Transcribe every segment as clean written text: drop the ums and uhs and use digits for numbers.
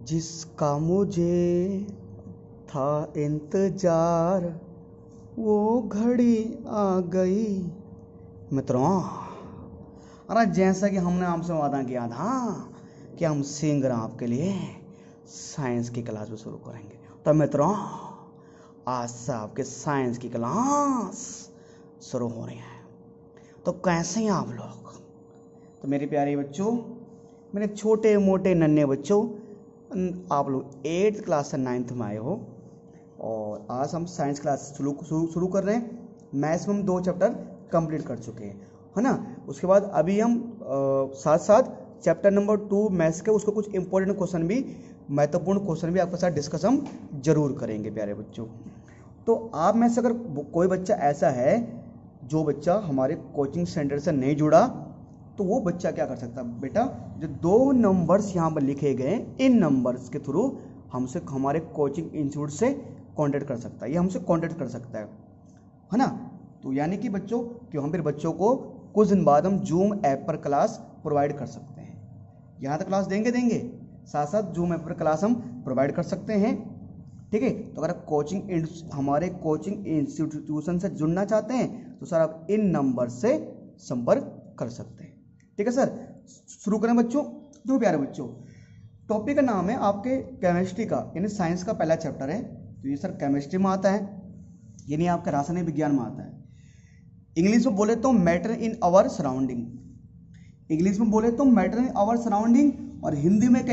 जिसका मुझे था इंतजार वो घड़ी आ गई। मित्रों, अरे जैसा कि हमने आपसे वादा किया था कि हम सिंगर आपके लिए साइंस की क्लास भी शुरू करेंगे, तो मित्रों आज से आपके साइंस की क्लास शुरू हो रही है। तो कैसे हैं आप लोग? तो मेरे प्यारे बच्चों, मेरे छोटे मोटे नन्हे बच्चों, आप लोग 8th क्लास से 9th में आए हो और आज हम साइंस क्लास शुरू कर रहे हैं। मैथ्स में हम 2 चैप्टर कंप्लीट कर चुके हैं, है ना। उसके बाद अभी हम साथ साथ चैप्टर नंबर 2 मैथ्स के उसको कुछ इंपॉर्टेंट क्वेश्चन भी, महत्वपूर्ण क्वेश्चन भी आपके साथ डिस्कस हम जरूर करेंगे प्यारे बच्चों। तो आप में से अगर कोई बच्चा ऐसा है जो बच्चा हमारे कोचिंग सेंटर से नहीं जुड़ा, तो वो बच्चा क्या कर सकता है बेटा, जो 2 नंबर्स यहाँ पर लिखे गए इन नंबर्स के थ्रू हमसे हमारे कोचिंग इंस्टीट्यूट से कांटेक्ट कर सकता है, ये हमसे कांटेक्ट कर सकता है ना। तो यानी कि बच्चों कि हम फिर बच्चों को कुछ दिन बाद हम जूम ऐप पर क्लास प्रोवाइड कर सकते हैं। यहाँ तक क्लास देंगे साथ साथ जूम ऐप पर क्लास हम प्रोवाइड कर सकते हैं, ठीक है। तो अगर हमारे कोचिंग इंस्टीट्यूशन से जुड़ना चाहते हैं तो सर आप इन नंबर से संपर्क कर सकते हैं, ठीक है सर। शुरू करें बच्चों। जो प्यारे बच्चों, टॉपिक का नाम है आपके केमिस्ट्री का, यानी साइंस का पहला चैप्टर है। तो ये सर केमिस्ट्री में आता है, यानी आपका रासायनिक विज्ञान में आता है। इंग्लिश में बोले तो matter in our surrounding, English में बोले तो मैटर इन आवर सराउंडिंग, और हिंदी में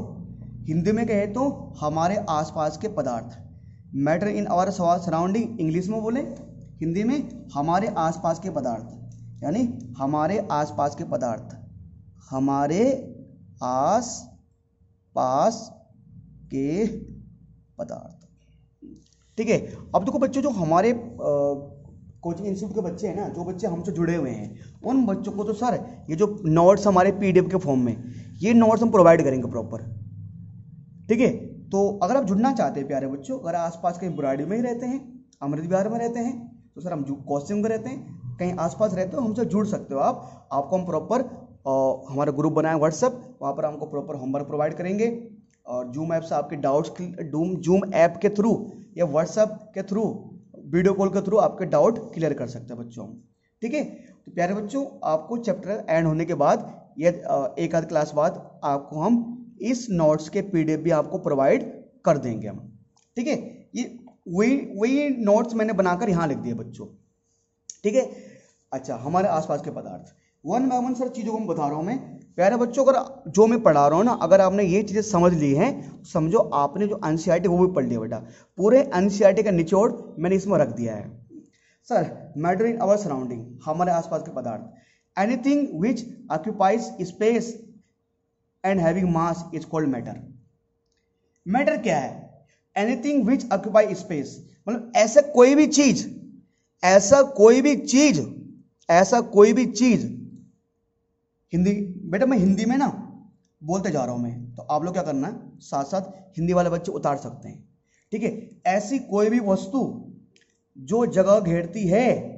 कहे तो हमारे आसपास के पदार्थ। Matter in our surrounding English में बोले, हिंदी में हमारे आसपास के पदार्थ, यानी हमारे आसपास के पदार्थ, हमारे आस पास के पदार्थ, ठीक है। अब देखो बच्चों, जो हमारे कोचिंग इंस्टीट्यूट के बच्चे हैं ना, जो बच्चे हमसे जुड़े हुए हैं, उन बच्चों को तो सर ये जो नोट्स हमारे पीडीएफ के फॉर्म में, ये नोट्स हम प्रोवाइड करेंगे प्रॉपर, ठीक है। तो अगर आप जुड़ना चाहते हैं प्यारे बच्चों, अगर आसपास कहीं बुराड़ी में ही रहते हैं, अमृत विहार में रहते हैं, तो सर हम कोचिंग में रहते हैं, कहीं आसपास रहते हो हमसे जुड़ सकते हो आप। आपको हम प्रॉपर हमारा ग्रुप बनाए व्हाट्सएप, वहाँ पर हमको प्रॉपर होमवर्क प्रोवाइड करेंगे, और जूम ऐप से आपके डाउट्स, जूम ऐप के थ्रू या व्हाट्सएप के थ्रू, वीडियो कॉल के थ्रू आपके डाउट क्लियर कर सकते हैं बच्चों, ठीक है। तो प्यारे बच्चों, आपको चैप्टर एंड होने के बाद या एक आध क्लास बाद आपको हम इस नोट्स के पीडीएफ भी आपको प्रोवाइड कर देंगे हम, ठीक है। ये वही नोट्स मैंने बनाकर यहाँ लिख दिए बच्चों, ठीक है। अच्छा, हमारे आसपास के पदार्थ, 1 बाय 1 सर चीज़ों को मैं बता रहा हूँ मैं प्यारे बच्चों। अगर जो मैं पढ़ा रहा हूँ ना, अगर आपने ये चीज़ें समझ ली हैं, समझो आपने जो एनसीईआरटी वो भी पढ़ लिया बेटा। पूरे एनसीईआरटी का निचोड़ मैंने इसमें रख दिया है sir. Matter in our surrounding, हमारे आसपास के पदार्थ, anything which occupies space and having mass is called matter. Matter क्या है? एनीथिंग विच ऑक्यूपाई स्पेस, मतलब ऐसा कोई भी चीज, हिंदी बेटा मैं हिंदी में ना बोलते जा रहा हूं मैं, तो आप लोग क्या करना है, साथ साथ हिंदी वाले बच्चे उतार सकते हैं, ठीक है। ऐसी कोई भी वस्तु जो जगह घेरती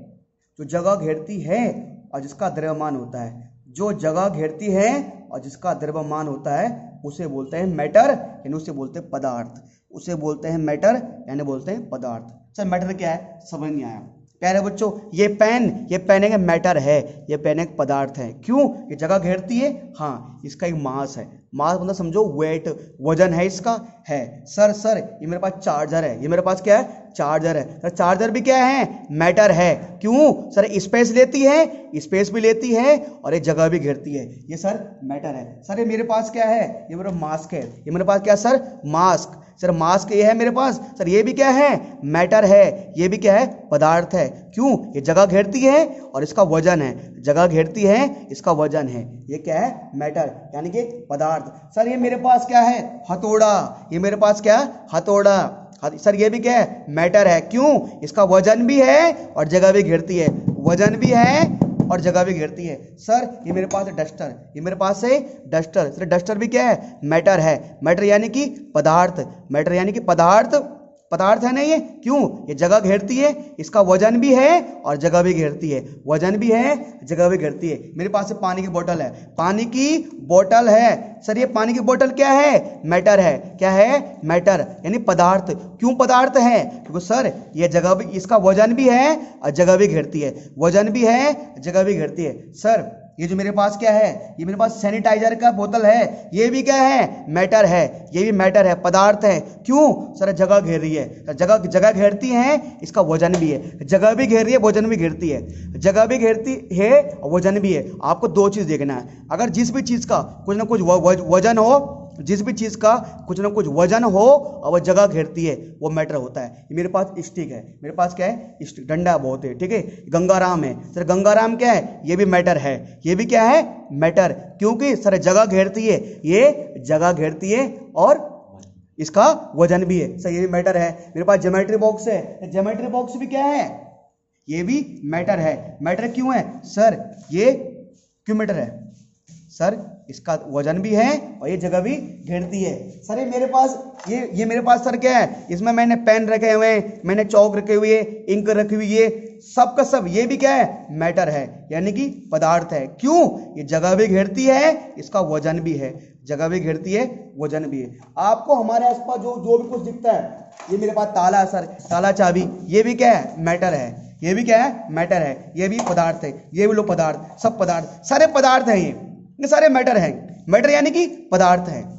है और जिसका द्रव्यमान होता है, जो जगह घेरती है और जिसका द्रव्यमान होता है, उसे बोलते हैं मैटर, यानी उसे बोलते हैं पदार्थ, उसे बोलते हैं मैटर यानी बोलते हैं पदार्थ। सर मैटर क्या है, समझ नहीं आया प्यारे बच्चों। ये पेन एक मैटर है, ये पेन एक पदार्थ है। क्यों? ये जगह घेरती है, हाँ, इसका एक मास है। मास मतलब समझो वेट, वजन है इसका, है। सर ये मेरे पास चार्जर है, ये मेरे पास क्या है, चार्जर है। सर चार्जर भी क्या है, मैटर है। क्यों? सर स्पेस लेती है, स्पेस भी लेती है, और ये जगह भी घेरती है, ये सर मैटर है। सर ये मेरे पास क्या है, ये मेरा मास्क है, ये मेरे पास क्या है सर, मास्क। सर मास्क ये है मेरे पास, सर ये भी क्या है, मैटर है, ये भी क्या है, पदार्थ है। क्यों? ये जगह घेरती है और इसका वजन है, जगह घेरती है, इसका वजन है, ये क्या है, मैटर यानी कि पदार्थ। सर ये मेरे पास क्या है, हथौड़ा, ये मेरे पास क्या है, हथौड़ा। सर ये भी क्या है, मैटर है। क्यों? इसका वजन भी है और जगह भी घेरती है, वजन भी है और जगह भी घेरती है। सर ये मेरे पास है डस्टर, ये मेरे पास है डस्टर। सर डस्टर भी क्या है, मैटर है। मैटर यानी कि पदार्थ, मैटर यानी कि पदार्थ, पदार्थ है ना ये, क्यों? ये जगह घेरती है, इसका वजन भी है और जगह भी घेरती है, वजन भी है जगह भी घेरती है। मेरे पास पानी की बोतल है, पानी की बोतल है सर, ये पानी की बोतल क्या है? मैटर है। क्या है? मैटर, यानी पदार्थ। क्यों पदार्थ है? क्योंकि सर ये जगह भी, इसका वजन भी है और जगह भी घेरती है, वजन भी है जगह भी घेरती है। सर ये जो मेरे पास क्या है, ये मेरे पास सैनिटाइजर का बोतल है, ये भी क्या है? मैटर है, ये भी मैटर है, पदार्थ है। क्यों? सर जगह घेर रही है, जगह जगह घेरती है, इसका वजन भी है, जगह भी घेर रही है, वजन भी घेरती है, जगह भी घेरती है और वजन भी है। आपको दो चीज देखना है, अगर जिस भी चीज का कुछ ना कुछ वजन हो, जिस भी चीज का कुछ ना कुछ वजन हो और वह जगह घेरती है, वो मैटर होता है। ये मेरे पास स्टिक है, मेरे पास क्या है? स्टिक, डंडा बहुत है, ठीक है। गंगाराम है सर, गंगाराम क्या है? ये भी मैटर है, ये भी क्या है? मैटर, क्योंकि सर जगह घेरती है, ये जगह घेरती है और इसका वजन भी है सर, ये भी मैटर है। मेरे पास ज्योमेट्री बॉक्स है, ज्योमेट्री बॉक्स भी क्या है? ये भी मैटर है। मैटर क्यों है सर? ये क्यों मैटर है सर? इसका वजन भी है और ये जगह भी घेरती है। सर ये मेरे पास ये मेरे पास सर क्या है? इसमें मैंने पेन रखे हुए हैं, मैंने चौक रखे हुए, इंक रखी हुई है, सब का सब ये भी क्या है? मैटर है, यानी कि पदार्थ है। क्यों? ये जगह भी घेरती है, इसका वजन भी है, जगह भी घेरती है, वजन भी है। आपको हमारे आसपास जो भी कुछ दिखता है, ये मेरे पास ताला सर, ताला चाबी, ये भी क्या है? मैटर है, ये भी क्या है? मैटर है, ये भी पदार्थ है, ये भी लो पदार्थ, सब पदार्थ, सारे पदार्थ हैं, ये सारे मैटर हैं। मैटर यानी कि पदार्थ है।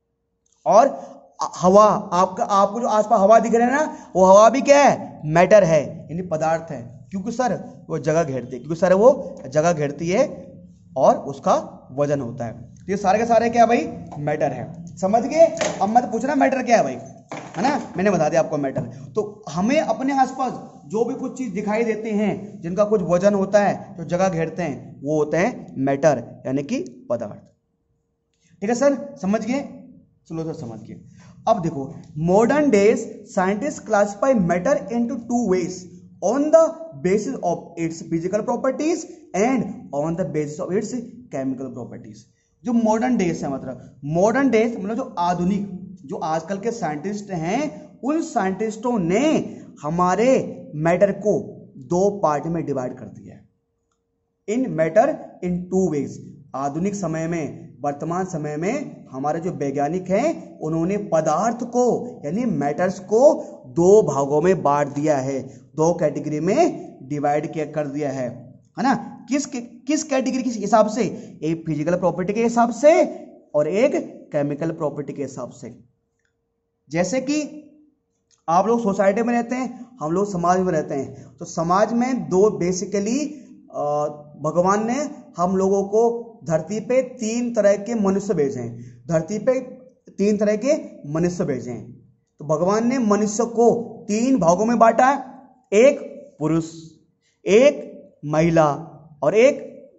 और हवा, आपको जो आसपास हवा दिख रहा है ना, वो हवा भी क्या है? मैटर है, यानी पदार्थ है। क्योंकि सर वो जगह घेरती है, क्योंकि सर वो जगह घेरती है और उसका वजन होता है। तो ये सारे के सारे क्या भाई? मैटर है। समझ गए? अब मत पूछना मैटर क्या है भाई, है ना, मैंने बता दिया आपको मैटर। तो हमें अपने आसपास जो भी कुछ चीज दिखाई देते हैं, जिनका कुछ वजन होता है, जो जगह घेरते हैं, वो होते हैं मैटर, यानी कि पदार्थ। ठीक है सर, समझ गए? चलो सर समझ गए। अब देखो, modern days scientist classify matter into two ways, on the basis of its physical properties and on the basis of its chemical properties. जो मॉडर्न डेज है, मतलब मॉडर्न डेज मतलब जो आधुनिक, जो आजकल के साइंटिस्ट हैं, उन साइंटिस्टों ने हमारे मैटर को दो पार्ट में डिवाइड कर दिया है। इन मैटर इन टू वेज। आधुनिक समय में, वर्तमान समय में हमारे जो वैज्ञानिक हैं, उन्होंने पदार्थ को यानी मैटर्स को दो भागों में बांट दिया है, दो कैटेगरी में डिवाइड कर दिया है ना। किस कैटेगरी के हिसाब से? एक फिजिकल प्रॉपर्टी के हिसाब से और एक केमिकल प्रॉपर्टी के हिसाब से। जैसे कि आप लोग सोसाइटी में रहते हैं, हम लोग समाज में रहते हैं, तो समाज में दो बेसिकली भगवान ने हम लोगों को धरती पे तीन तरह के मनुष्य भेजे हैं। धरती पे तीन तरह के मनुष्य भेजे हैं। तो भगवान ने मनुष्य को तीन भागों में बांटा है, एक पुरुष, एक महिला और एक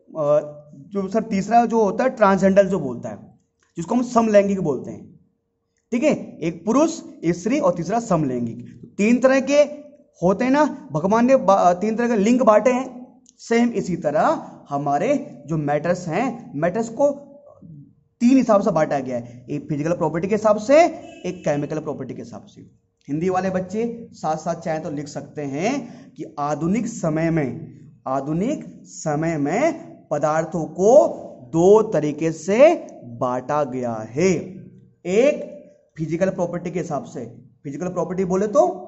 जो सर तीसरा जो होता है ट्रांसजेंडर जो बोलता है, जिसको हम समलैंगिक बोलते हैं। ठीक है, एक पुरुष, एक स्त्री और तीसरा समलैंगिक। तीन तरह के होते हैं ना, भगवान ने तीन तरह के लिंग बांटे हैं। सेम इसी तरह हमारे जो मैटर्स हैं, मैटर्स को तीन हिसाब से बांटा गया है, एक फिजिकल प्रॉपर्टी के हिसाब से, एक केमिकल प्रॉपर्टी के हिसाब से। हिंदी वाले बच्चे साथ साथ चाहे तो लिख सकते हैं कि आधुनिक समय में पदार्थों को दो तरीके से बांटा गया है। एक फिजिकल प्रॉपर्टी के हिसाब से, फिजिकल प्रॉपर्टी बोले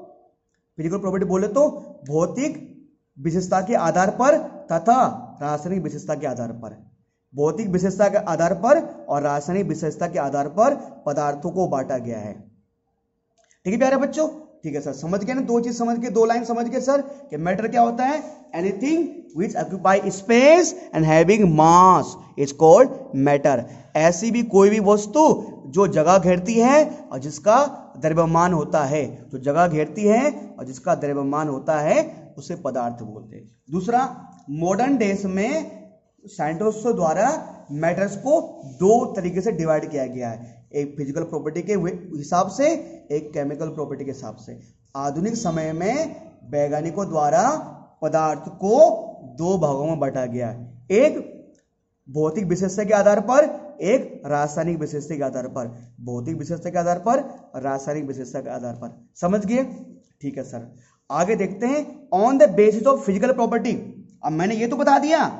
तो भौतिक विशेषता के आधार पर तथा रासायनिक विशेषता के आधार पर, भौतिक विशेषता के आधार पर और रासायनिक विशेषता के आधार पर पदार्थों को बांटा गया है। ठीक है प्यारे बच्चों? ठीक है सर, समझ गए ना? दो चीज समझ गए, दो लाइन समझ गए सर कि मैटर क्या होता है? Anything which occupy space and having mass is called matter. ऐसी भी कोई भी वस्तु जो जगह घेरती है और जिसका द्रव्यमान होता है, जो जगह घेरती है और जिसका द्रव्यमान होता है, उसे पदार्थ बोलते हैं। दूसरा, मॉडर्न डेज में साइंटिस्टों द्वारा मैटर्स को दो तरीके से डिवाइड किया गया है, एक फिजिकल प्रॉपर्टी के हिसाब से, एक केमिकल प्रॉपर्टी के हिसाब से। आधुनिक समय में वैज्ञानिकों द्वारा पदार्थ को दो भागों में बांटा गया है, एक भौतिक विशेषता के आधार पर, एक रासायनिक विशेषता के आधार पर, भौतिक विशेषता के आधार पर, रासायनिक विशेषता के आधार पर। समझ गए? ठीक है सर, आगे देखते हैं। On the basis of physical property. अब मैंने ये तो बता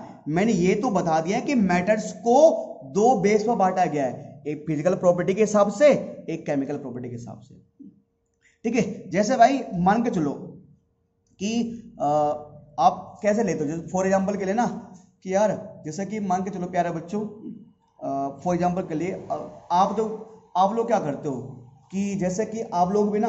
दिया कि मैटर्स को दो बेस पर बांटा गया है, एक फिजिकल प्रॉपर्टी के हिसाब से, एक केमिकल प्रॉपर्टी के हिसाब से। ठीक है, जैसे भाई मान के चलो कि आप कैसे लेते हो, जैसे फॉर एग्जांपल के लिए ना कि यार जैसे कि मान के चलो प्यारे बच्चों, फॉर एग्जांपल के लिए आप लोग क्या करते हो कि जैसे कि आप लोग भी ना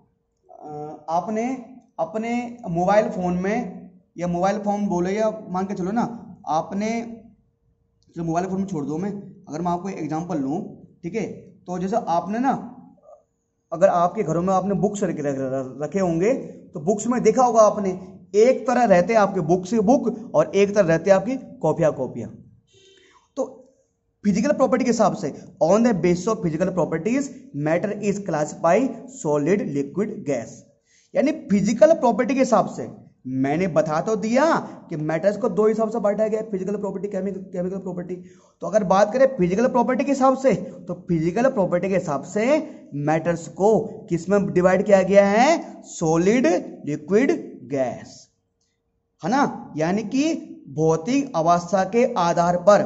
आपने अपने मोबाइल फोन में, या मोबाइल फोन बोले या मान के चलो ना आपने, जो मोबाइल फोन में छोड़ दो, मैं अगर मैं आपको एग्जांपल लूँ, ठीक है, तो जैसे आपने ना, अगर आपके घरों में आपने बुक्स रखे होंगे तो बुक्स में देखा होगा आपने, एक तरह रहते हैं आपके बुक और एक तरह रहते हैं आपकी कॉपियां। तो फिजिकल प्रॉपर्टी के हिसाब से, on the basis of physical properties matter is classify solid, liquid, gas. यानी फिजिकल प्रॉपर्टी के हिसाब से मैंने बता तो दिया कि मैटर्स को दो हिसाब से बांटा गया है, फिजिकल प्रॉपर्टी, केमिकल प्रॉपर्टी। तो अगर बात करें फिजिकल प्रॉपर्टी के हिसाब से, तो फिजिकल प्रॉपर्टी के हिसाब से मैटर्स को किस में डिवाइड किया गया है? सॉलिड, लिक्विड, गैस, है ना। यानी कि भौतिक अवस्था के आधार पर,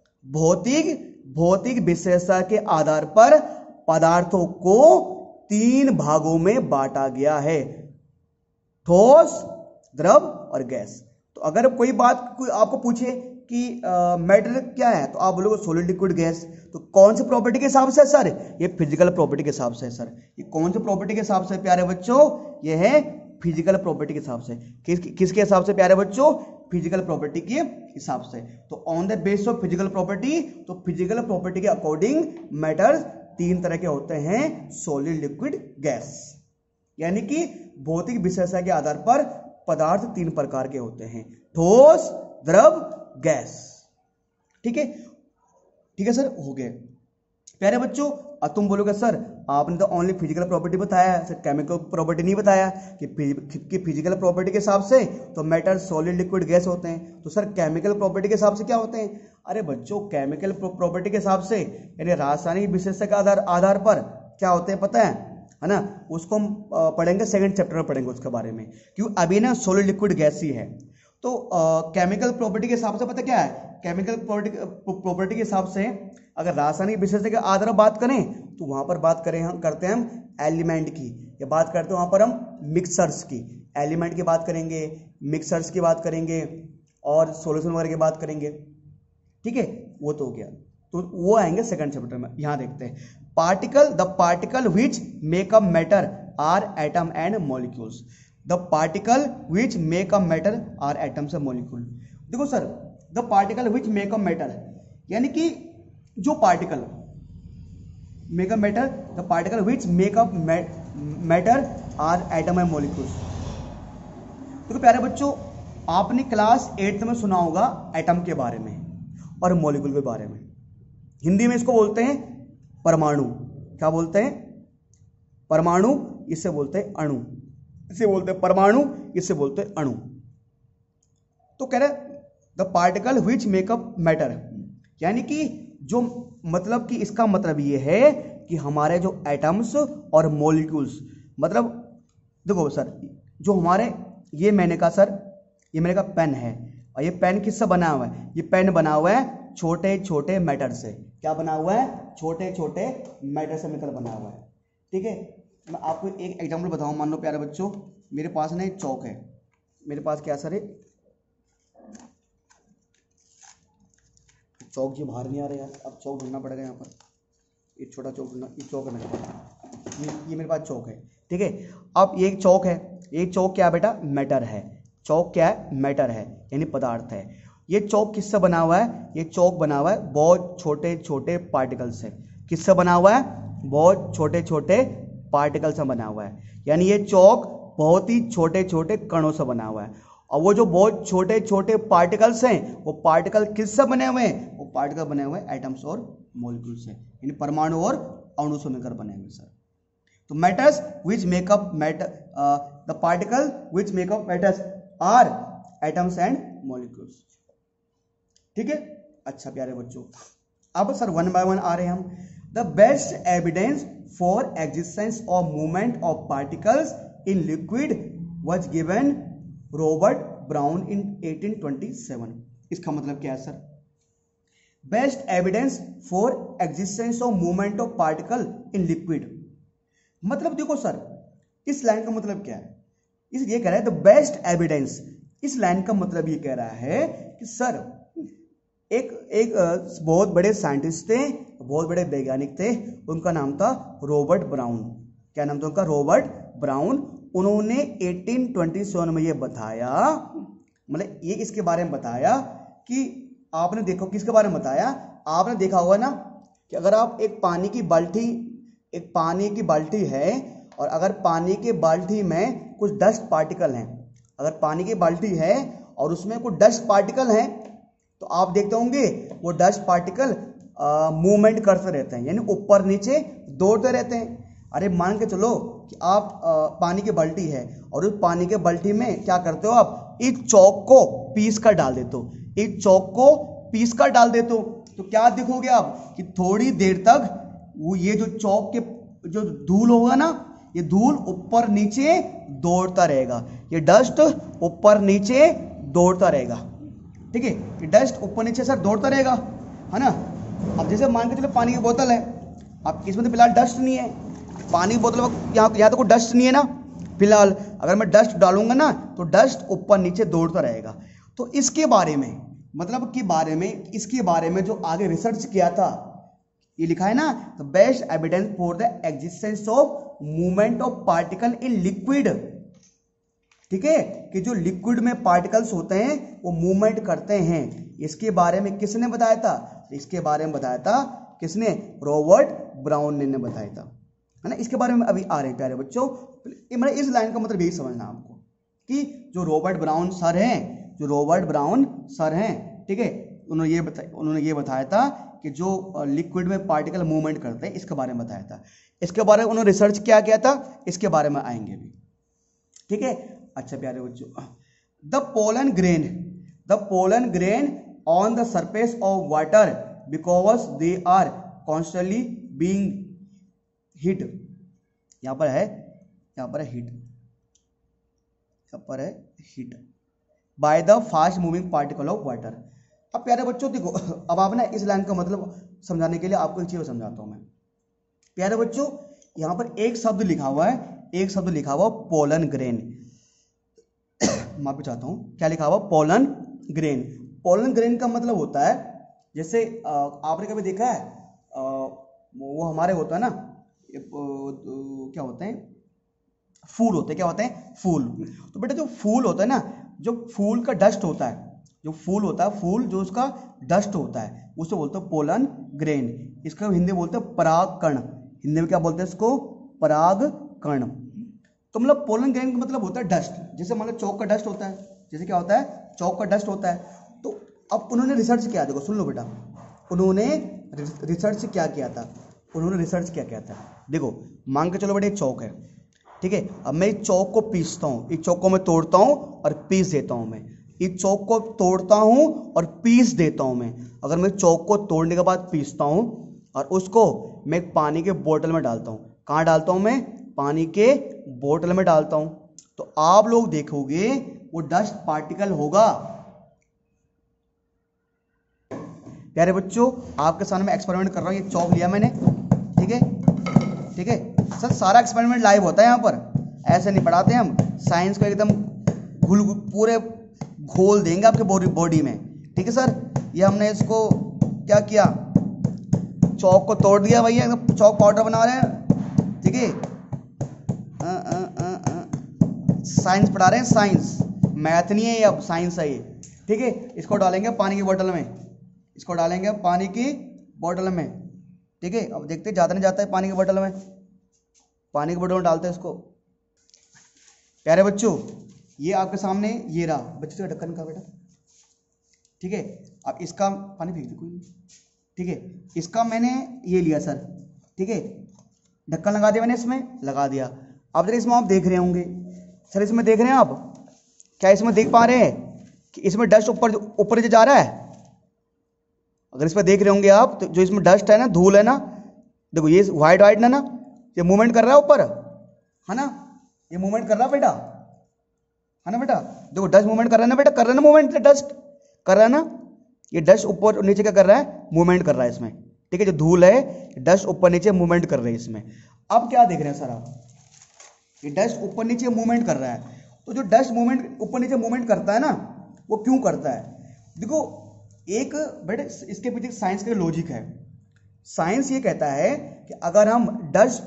भौतिक विशेषता के आधार पर पदार्थों को तीन भागों में बांटा गया है, ठोस, द्रव और गैस। तो अगर कोई आपको पूछे कि मैटर क्या है, तो आप बोलोगे सॉलिड, लिक्विड, गैस। तो कौन सी प्रॉपर्टी के हिसाब से सर? ये फिजिकल प्रॉपर्टी के हिसाब से सर। ये कौन सी प्रॉपर्टी के हिसाब से प्यारे बच्चों? ये है फिजिकल प्रॉपर्टी के हिसाब से। किसके हिसाब से प्यारे बच्चों? फिजिकल प्रॉपर्टी के हिसाब से। तो on the base of physical property, तो फिजिकल प्रॉपर्टी के अकॉर्डिंग मैटर तीन तरह के होते हैं, सॉलिड, लिक्विड, गैस। यानी कि भौतिक विशेषता के आधार पर पदार्थ तीन प्रकार के होते हैं, ठोस, द्रव, गैस। ठीक है सर, हो गए प्यारे बच्चों। अब तुम बोलोगे सर आपने तो ओनली फिजिकल प्रॉपर्टी बताया है, सर केमिकल प्रॉपर्टी नहीं बताया कि फिजिकल प्रॉपर्टी के हिसाब से तो मैटर सॉलिड, लिक्विड, गैस होते हैं। तो सर केमिकल प्रॉपर्टी के हिसाब से क्या होते हैं? अरे बच्चों, केमिकल प्रॉपर्टी के हिसाब से यानी रासायनिक विशेषता के आधार पर क्या होते हैं पता है ना। उसको हम पढ़ेंगे, सेकंड चैप्टर में पढ़ेंगे उसके बारे में, क्यों अभी ना सॉलिड, लिक्विड, गैस ही है। तो केमिकल प्रॉपर्टी के हिसाब से पता क्या है? केमिकल प्रॉपर्टी के हिसाब से अगर रासायनिक विशेषता के आधार पर बात करें तो वहां पर बात करें हम करते हैं हम एलिमेंट की, या बात करते हैं वहां पर हम मिक्सर्स की। एलिमेंट की बात करेंगे, मिक्सर्स की बात करेंगे और सॉल्यूशन वगैरह की बात करेंगे। ठीक है, वो तो हो गया, तो वो आएंगे सेकंड चैप्टर में। यहां देखते हैं the particle which make up matter are atom and molecules. The particle which make up matter are atoms and molecule. देखो sir, the particle which make up matter, यानी कि जो particle make up matter, the particle which make up matter are atom and molecules. देखो प्यारे बच्चों, आपने class 8 में सुना होगा एटम के बारे में और मॉलिक्यूल के बारे में। हिंदी में इसको बोलते हैं परमाणु। क्या बोलते हैं? परमाणु, इससे बोलते हैं अणु, इसे बोलते हैं परमाणु, इससे बोलते हैं अणु। तो कह रहे the particle which make up matter, यानी कि जो मतलब कि इसका मतलब ये है कि हमारे जो एटम्स और मॉलिक्यूल्स, मतलब देखो सर, जो हमारे ये मैंने कहा पेन है, और ये पेन किससे बना हुआ है? ये पेन बना हुआ है छोटे छोटे मैटर से। क्या बना हुआ है? छोटे छोटे मैटर से मिलकर बना हुआ है। ठीक है, मैं आपको एक एग्जांपल बताऊं। मान लो प्यारे बच्चों, मेरे पास ना एक चौक है। मेरे पास क्या सर है? चौक जी बाहर नहीं आ रहा यार, अब चौक ढूंढना पड़ेगा यहाँ पर। ये छोटा चौक ढूंढना, ये चौक है मेरे पास, ये मेरे पास चौक है। ठीक है, अब ये एक चौक है। ये चौक क्या बेटा? मैटर है। चौक क्या है? मैटर है, यानी पदार्थ है। ये चौक किससे बना हुआ है? ये चौक बना हुआ है बहुत छोटे छोटे पार्टिकल से। किससे बना हुआ है? बहुत छोटे छोटे पार्टिकल से बना हुआ है। यानी ये चौक बहुत ही छोटे छोटे कणों से बना हुआ है। और वो जो बहुत छोटे छोटे पार्टिकल्स हैं, वो पार्टिकल किससे बने हुए हैं? वो पार्टिकल बने हुए हैं एटम्स और मॉलिक्यूल से, यानी परमाणु और अणु से मिलकर बने हुए सर। तो matters which make up matter, the particle which make up matters are atoms and molecules. ठीक है, अच्छा प्यारे बच्चों, अब सर वन बाय वन आ रहे हैं हम। The best evidence for existence of movement of particles in liquid was given Robert Brown in 1827। इसका मतलब क्या है सर? Best evidence for existence of movement of particle in liquid, मतलब देखो सर इस लाइन का मतलब क्या है, इस ये कह रहा है द बेस्ट एविडेंस। इस लाइन का मतलब ये कह रहा है कि सर एक बहुत बड़े साइंटिस्ट थे, बहुत बड़े वैज्ञानिक थे, उनका नाम था रॉबर्ट ब्राउन। क्या नाम था उनका? Robert Brown. उन्होंने 1827 में ये बताया, मतलब ये इसके बारे में बताया कि आपने देखो किसके बारे में बताया, आपने देखा होगा ना कि अगर आप एक पानी की बाल्टी है और अगर पानी की बाल्टी में कुछ डस्ट पार्टिकल हैं, अगर पानी की बाल्टी है और उसमें कुछ डस्ट पार्टिकल हैं तो आप देखते होंगे वो डस्ट पार्टिकल मूवमेंट करते रहते हैं, यानी ऊपर नीचे दौड़ते रहते हैं। अरे मान के चलो कि आप पानी की बाल्टी है और उस पानी के बाल्टी में क्या करते हो, आप एक चौक को पीस कर डाल देते हो, एक चौक को पीस कर डाल देते हो, तो क्या देखोगे आप कि थोड़ी देर तक वो ये जो चौक के जो धूल होगा ना, ये धूल ऊपर नीचे दौड़ता रहेगा, ये डस्ट ऊपर नीचे दौड़ता रहेगा। ठीक है, ये डस्ट ऊपर नीचे सर दौड़ता रहेगा, है ना। अब जैसे मान के चलो पानी की बोतल है, अब इसमें तो फिलहाल डस्ट नहीं है, पानी की बोतल यहाँ तो कोई डस्ट नहीं है ना फिलहाल। अगर मैं डस्ट डालूंगा ना तो डस्ट ऊपर नीचे दौड़ता रहेगा। तो इसके बारे में मतलब के बारे में इसके बारे में जो आगे रिसर्च किया था, ये लिखा है ना, the best evidence for the existence of movement of particle in liquid. ठीक है, कि जो लिक्विड में पार्टिकल्स होते हैं वो मूवमेंट करते हैं, इसके बारे में किसने बताया था? इसके बारे में बताया था किसने? रॉबर्ट ब्राउन ने बताया था, है ना। इसके बारे में अभी आ रहे हैं प्यारे बच्चों। मतलब इस लाइन का मतलब यही समझना आपको कि जो रॉबर्ट ब्राउन सर हैं, जो रॉबर्ट ब्राउन सर हैं, ठीक है, उन्होंने ये बताया था कि जो लिक्विड में पार्टिकल मूवमेंट करते हैं, इसके बारे में बताया था। इसके बारे में उन्होंने रिसर्च क्या किया था, इसके बारे में आएंगे भी। ठीक है, अच्छा प्यारे बच्चों, the pollen grain on the surface of water because they are constantly being hit. यहां पर है hit by the fast moving particle of water. अब प्यारे बच्चों देखो, अब आप ना इस लाइन का मतलब समझाने के लिए आपको एक चीज समझाता हूं मैं। प्यारे बच्चों यहां पर एक शब्द लिखा हुआ है, पोलन ग्रेन। माफी चाहता हूं, क्या लिखा हुआ? Pollen grain. पोलन ग्रेन का मतलब होता है, जैसे आपने कभी देखा है वो हमारे होता है ना, क्या होते हैं, फूल होते हैं, क्या होते हैं? फूल। तो बेटा जो फूल होता है ना, जो फूल का डस्ट होता है, जो फूल होता है, फूल जो उसका डस्ट होता है उसे बोलते हैं पोलन ग्रेन। इसका हिंदी बोलते हैं परागकण। हिंदी में क्या बोलते हैं इसको? परागकण। तो मतलब पोलन ग्रेन का मतलब होता है डस्ट। जैसे मान लो चौक का डस्ट होता है, जैसे क्या होता है? चौक का डस्ट होता है। तो अब उन्होंने रिसर्च किया, देखो सुन लो बेटा, उन्होंने रिसर्च क्या किया था? देखो मान के चलो बेटा एक चौक है, ठीक है, अब मैं इस चौक को पीसता हूँ, इस चौक को मैं तोड़ता हूँ और पीस देता हूँ। मैं इस चौक को तोड़ता हूँ और पीस देता हूँ। मैं अगर मैं चौक को तोड़ने के बाद पीसता हूँ और उसको मैं एक पानी के बोतल में डालता हूँ, कहाँ डालता हूँ? मैं पानी के बोतल में डालता हूँ, तो आप लोग देखोगे वो डस्ट पार्टिकल होगा। प्यारे बच्चों आपके सामने मैं एक्सपेरिमेंट कर रहा हूँ, ये चौक लिया मैंने, ठीक है सर, सारा एक्सपेरिमेंट लाइव होता है यहाँ पर, ऐसे नहीं पढ़ाते हम। साइंस को एकदम पूरे घोल देंगे आपके बॉडी में, ठीक है सर। ये हमने इसको क्या किया, चौक को तोड़ दिया भैया, एकदम चौक पाउडर बना रहे हैं, ठीक है। साइंस पढ़ा रहे हैं, साइंस, मैथ नहीं है ये, अब साइंस है ये, ठीक है। इसको डालेंगे पानी की बोतल में, इसको डालेंगे पानी की बोतल में, ठीक है। अब देखते जाता नहीं जाता है पानी की बोतल में, पानी की बोतल में डालते हैं इसको। प्यारे बच्चों ये आपके सामने ये रहा, बच्चे का ढक्कन का बेटा, ठीक है। अब इसका पानी फेंक दे कोई, ठीक है। इसका मैंने ये लिया सर, ठीक है, ढक्कन लगा दिया मैंने, इसमें लगा दिया। अब जरा इसमें आप देख रहे होंगे सर, इसमें देख रहे हैं आप, क्या इसमें देख पा रहे हैं कि इसमें डस्ट ऊपर ऊपर जा रहा है? अगर इस पर देख रहे होंगे आप तो जो इसमें डस्ट है ना, धूल है ना, देखो ये व्हाइट व्हाइट ना, ये मूवमेंट कर रहा है ऊपर, है ना, ये मूवमेंट कर रहा है बेटा, है ना बेटा, देखो डस्ट मूवमेंट कर रहा है ना बेटा, कर रहा है ना मूवमेंट, डस्ट कर रहा है ना, ये डस्ट ऊपर और नीचे क्या कर रहा है, मूवमेंट कर रहा है इसमें, ठीक है। जो धूल है डस्ट ऊपर नीचे मूवमेंट कर रही है इसमें। अब क्या देख रहे हैं सर आप, ये डस्ट ऊपर नीचे मूवमेंट कर रहा है, तो जो डस्ट मूवमेंट ऊपर नीचे मूवमेंट करता है ना, वो क्यों करता है, देखो एक बेटे इसके पीछे साइंस का लॉजिक है। साइंस ये कहता है कि अगर हम डस्ट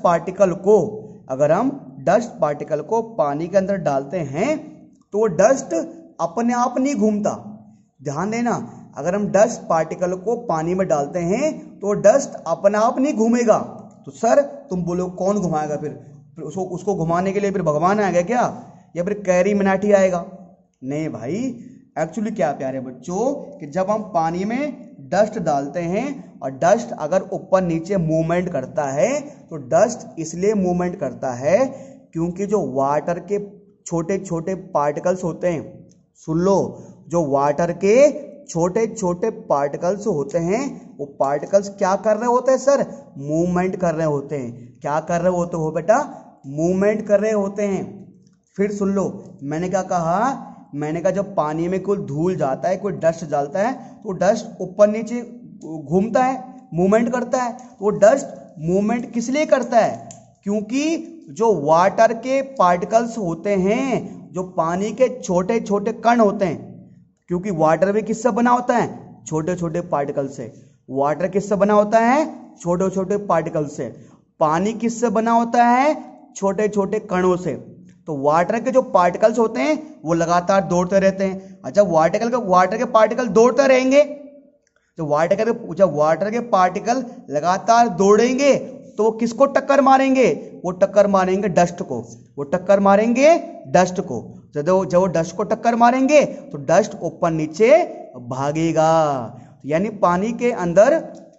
पार्टिकल को पानी के अंदर डालते हैं तो वो डस्ट अपने आप नहीं घूमता। ध्यान देना, अगर हम डस्ट पार्टिकल को पानी में डालते हैं तो डस्ट अपने आप नहीं घूमेगा। तो सर तुम बोलो कौन घुमाएगा फिर उसको घुमाने के लिए फिर भगवान आएगा क्या, या फिर कैरी मिनाटी आएगा? नहीं भाई, एक्चुअली क्या प्यारे बच्चों कि जब हम पानी में डस्ट डालते हैं और डस्ट अगर ऊपर नीचे मूवमेंट करता है तो डस्ट इसलिए मूवमेंट करता है क्योंकि जो वाटर के छोटे छोटे पार्टिकल्स होते हैं, सुन लो, जो वाटर के छोटे छोटे पार्टिकल्स होते हैं वो पार्टिकल्स क्या कर रहे होते हैं सर, मूवमेंट कर रहे होते हैं। क्या कर रहे होते हो बेटा, मूवमेंट कर रहे होते हैं। फिर सुन लो, मैंने क्या कहा, मैंने कहा जब पानी में कोई धूल जाता है, कोई डस्ट डालता है तो डस्ट ऊपर नीचे घूमता है, मूवमेंट करता है। वो डस्ट मूवमेंट किस लिए करता है, क्योंकि जो वाटर के पार्टिकल्स होते हैं, जो पानी के छोटे छोटे कण होते हैं, क्योंकि वाटर भी किससे बना होता है, छोटे छोटे पार्टिकल से। वाटर किससे बना होता है, छोटे छोटे पार्टिकल से। पानी किससे बना होता है, छोटे छोटे कणों से। तो वाटर के जो पार्टिकल्स होते हैं वो लगातार दौड़ते रहते हैं। अच्छा, वाटर के पार्टिकल दौड़ते रहेंगे, तो वाटर के पार्टिकल लगातार दौड़ेंगे तो वो किसको टक्कर मारेंगे, वो टक्कर मारेंगे डस्ट को, वो टक्कर मारेंगे डस्ट को। जब वो डस्ट को टक्कर मारेंगे तो डस्ट ऊपर नीचे भागेगा। यानी पानी के अंदर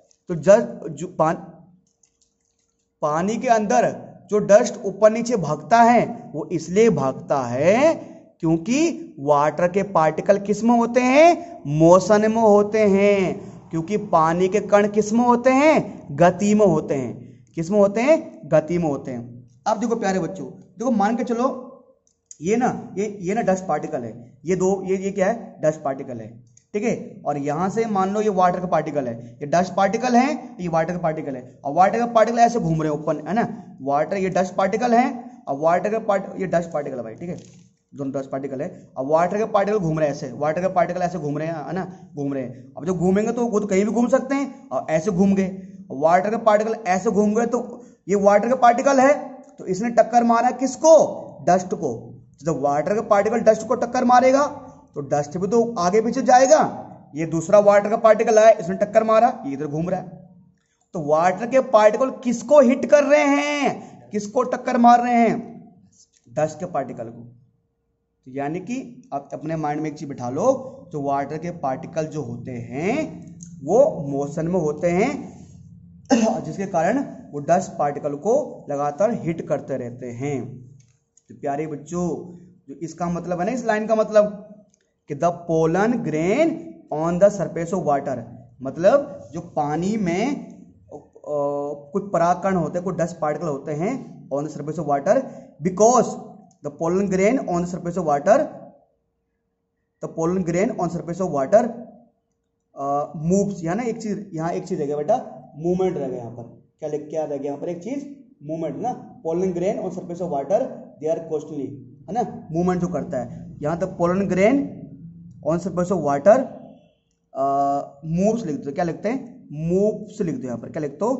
पानी के अंदर जो डस्ट ऊपर नीचे भागता है वो इसलिए भागता है क्योंकि वाटर के पार्टिकल किस में होते हैं, मोशन में होते हैं। क्योंकि पानी के कण किस में होते हैं, गति में होते हैं। किस में होते हैं, गति में होते हैं। अब देखो प्यारे बच्चों, देखो मान के चलो ये ना डस्ट पार्टिकल है, ये क्या है, डस्ट पार्टिकल है, ठीक है। और यहां से मान लो ये वाटर का पार्टिकल है, ये डस्ट पार्टिकल है, ये वाटर का पार्टिकल है, और वाटर का पार्टिकल ऐसे घूम रहे हैं ऊपर, है ना। वाटर ये डस्ट पार्टिकल है और ये डस्ट पार्टिकल है भाई, ठीक है, दोनों डस्ट पार्टिकल है। और वाटर के पार्टिकल घूम रहे हैं ऐसे, वाटर के पार्टिकल ऐसे घूम रहे हैं, है ना, घूम रहे हैं। अब जब घूमेंगे तो वो तो कहीं भी घूम सकते हैं, और ऐसे घूम गए, वाटर के पार्टिकल ऐसे घूम गए तो ये वाटर का पार्टिकल है तो इसने टक्कर मारा किसको, डस्ट को। जब वाटर का पार्टिकल डस्ट को टक्कर मारेगा तो डस्ट भी तो आगे पीछे जाएगा। ये दूसरा वाटर का पार्टिकल आया, इसने टक्कर मारा, ये इधर घूम रहा है। तो वाटर के पार्टिकल किसको हिट कर रहे हैं, किसको टक्कर मार रहे हैं, डस्ट के पार्टिकल को। तो यानी कि आप अपने माइंड में एक चीज बिठा लो, जो वाटर के पार्टिकल जो होते हैं वो मोशन में होते हैं, जिसके कारण वो डस्ट पार्टिकल को लगातार हिट करते रहते हैं। तो प्यारे बच्चों, जो इसका मतलब है ना, इस लाइन का मतलब कि the pollen grain on the surface of water, मतलब जो पानी में कुछ परागकण होते हैं, कुछ डस्ट पार्टिकल होते हैं on the surface of water, because the pollen grain on the surface of water, the pollen grain on surface of water moves. यहाँ एक चीज रह गया बेटा, मूवमेंट रह गया यहाँ पर। क्या रह गया यहाँ पर, एक चीज मूवमेंट ना। Pollen grain on surface of water they are constantly, है ना, मूवमेंट जो करता है। यहाँ तक pollen grain on surface of water moves लिख दो, क्या लिखते हैं, मूव्स लिख दो यहाँ पर, क्या लिखते हो,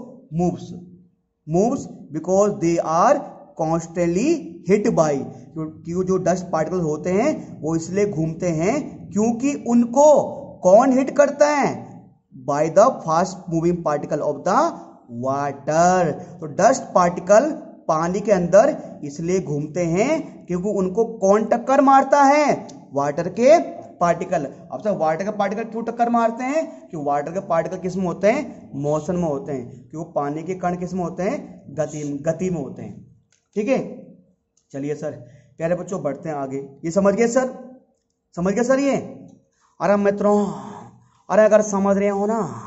moves because they are constantly hit by, क्योंकि जो डस्ट पार्टिकल होते हैं वो इसलिए घूमते हैं क्योंकि उनको कौन हिट करता है, by the fast moving particle of the water. तो डस्ट पार्टिकल पानी के अंदर इसलिए घूमते हैं क्योंकि उनको कौन टक्कर मारता है, वाटर के पार्टिकल। अब सर वाटर के पार्टिकल क्यों टक्कर मारते हैं, कि वाटर के पार्टिकल किस में होते हैं, मोशन में होते हैं, क्योंकि पानी के कण किस में होते हैं, गति में होते हैं, ठीक है। चलिए सर प्यारे बच्चों बढ़ते हैं आगे। ये समझ गए सर, ये? अरे मित्रों, अरे अगर समझ रहे हो ना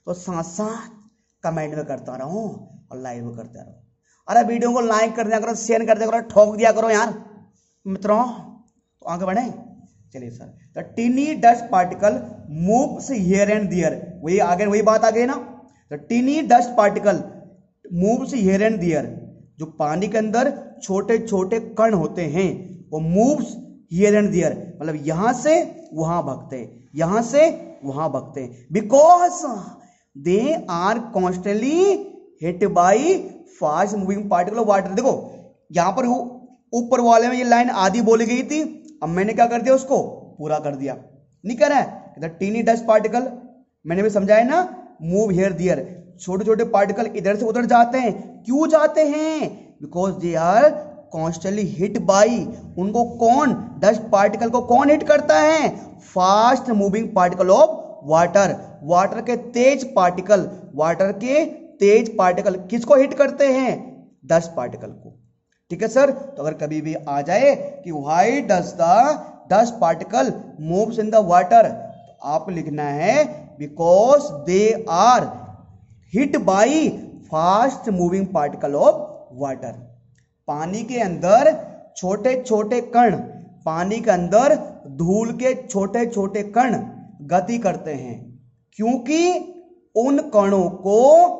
तो साथ साथ कमेंट में करता रहो और लाइक भी करते रहो। अरे वीडियो को लाइक कर दिया करो, शेयर कर दिया करो, ठोक दिया करो यार मित्रों। तो आगे बढ़े, चलिए sir. The tiny dust particle moves here and there, वही आगे वही बात आ गई ना। The tiny dust particle moves here and there, जो पानी के अंदर छोटे छोटे कण होते हैं वो मूव्स हियर एंड देयर, मतलब यहां से वहां भागते हैं, यहां से वहां भागते हैं। Because they are constantly hit by fast moving particle of water. देखो यहां पर ऊपर वाले में ये लाइन आधी बोली गई थी, अब मैंने क्या कर दिया, उसको पूरा कर दिया। नहीं कर रहा है द टीनी डस्ट पार्टिकल, मैंने भी समझाया ना, मूव हियर देयर, छोटे छोटे पार्टिकल इधर से उधर जाते हैं। क्यों जाते हैं? Because they are constantly hit by, उनको कौन, डस्ट पार्टिकल को कौन हिट करता है? Fast moving particle of water, water के तेज पार्टिकल, वाटर के तेज पार्टिकल किसको हिट करते हैं? डस्ट पार्टिकल को। ठीक है सर। तो अगर कभी भी आ जाए कि why does the dust particle moves in the water, तो आपको लिखना है because they are hit by fast moving particle of water. पानी के अंदर छोटे छोटे कण, पानी के अंदर धूल के छोटे छोटे कण गति करते हैं, क्योंकि उन कणों को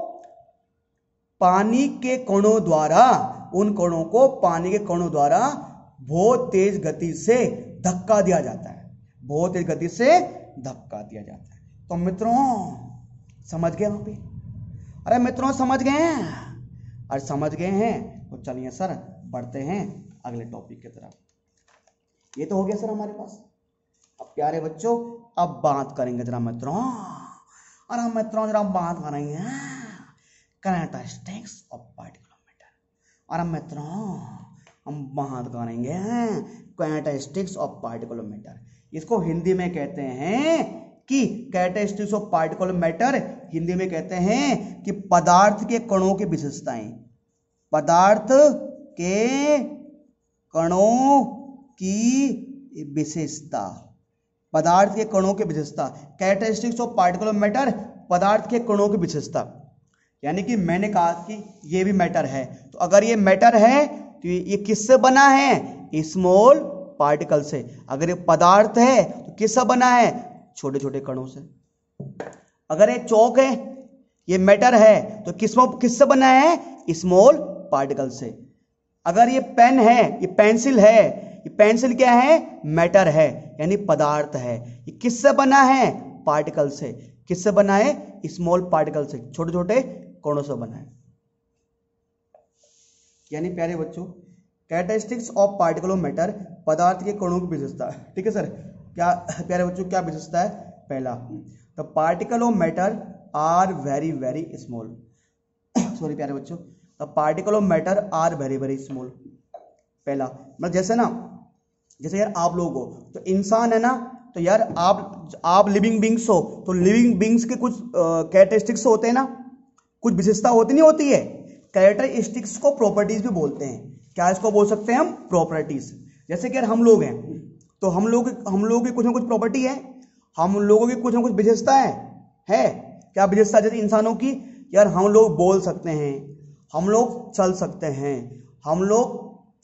पानी के कणों द्वारा, उन कणों को पानी के कणों द्वारा बहुत तेज गति से धक्का दिया जाता है, बहुत तेज गति से धक्का दिया जाता है। तो मित्रों समझ गए वहां पे? अरे मित्रों समझ गए हैं? और समझ गए हैं तो चलिए सर बढ़ते हैं अगले टॉपिक की तरफ। ये तो हो गया सर हमारे पास। अब प्यारे बच्चों अब बात करेंगे जरा मित्रों, और हम मित्रों जरा बात करेंगे कैरेक्टरिस्टिक्स ऑफ पार्टिकुलर मैटर। और हम मित्रों हम बात करेंगे कैरेक्टरिस्टिक्स ऑफ पार्टिकुलर मैटर। इसको हिंदी में कहते हैं कि characteristics of particular matter, Hindi में कहते हैं कि पदार्थ के कणों की विशेषताएं, पदार्थ के कणों की विशेषता, पदार्थ के कणों की विशेषता, कैरेक्टरिस्टिक्स ऑफ पार्टिकुलर मैटर, पदार्थ के कणों की विशेषता। यानी कि मैंने कहा कि ये भी मैटर है, तो अगर ये मैटर है तो ये किससे बना है? स्मॉल पार्टिकल से। अगर ये पदार्थ है तो किससे बना है? छोटे छोटे कणों से। अगर ये चौक है, ये मैटर है, तो किससे बना है? स्मॉल पार्टिकल से। अगर ये पेन है, ये पेंसिल है, ये पेंसिल क्या है? मैटर है, यानी पदार्थ है। ये किससे बना है? पार्टिकल से। किससे बना है? स्मॉल पार्टिकल से, छोटे छोटे कणों से बना है। यानी प्यारे बच्चों characteristics of particle of matter, पदार्थ के कणों की विशेषता। ठीक है सर। क्या प्यारे बच्चों क्या विशेषता है? पहला, the particle of matter are very very small. Sorry प्यारे बच्चों, the particle of matter are very very small. पहला मतलब जैसे यार आप लोग हो, तो इंसान है ना, तो यार आप लिविंग बींग्स हो, तो लिविंग बींग्स के कुछ कैरेक्टरिस्टिक्स होते हैं ना, कुछ विशेषता होती नहीं होती है। कैरेक्टरिस्टिक्स को प्रॉपर्टीज भी बोलते हैं। क्या इसको बोल सकते हैं हम? प्रॉपर्टीज। जैसे कि यार हम लोग हैं, तो हम लोग की कुछ ना कुछ प्रॉपर्टी है, हम लोगों की कुछ ना कुछ विशेषता है। क्या विशेषता? जैसे इंसानों की, यार हम लोग बोल सकते हैं, हम लोग चल सकते हैं, हम लोग